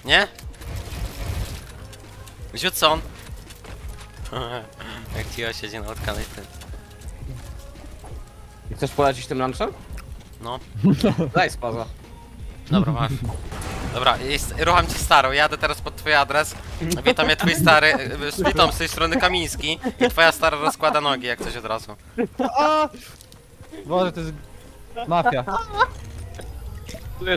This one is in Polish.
Nie? Rzucon! Jak Tio siedzi na utkanej ty. Chcesz polecić tym lunchem? No, Daj spaza. dobra, masz. Dobra, rucham cię starą, jadę teraz pod twój adres. Witam mnie twój stary, witam z tej strony Kamiński. I twoja stara rozkłada nogi, jak coś od razu. Boże, to jest mafia.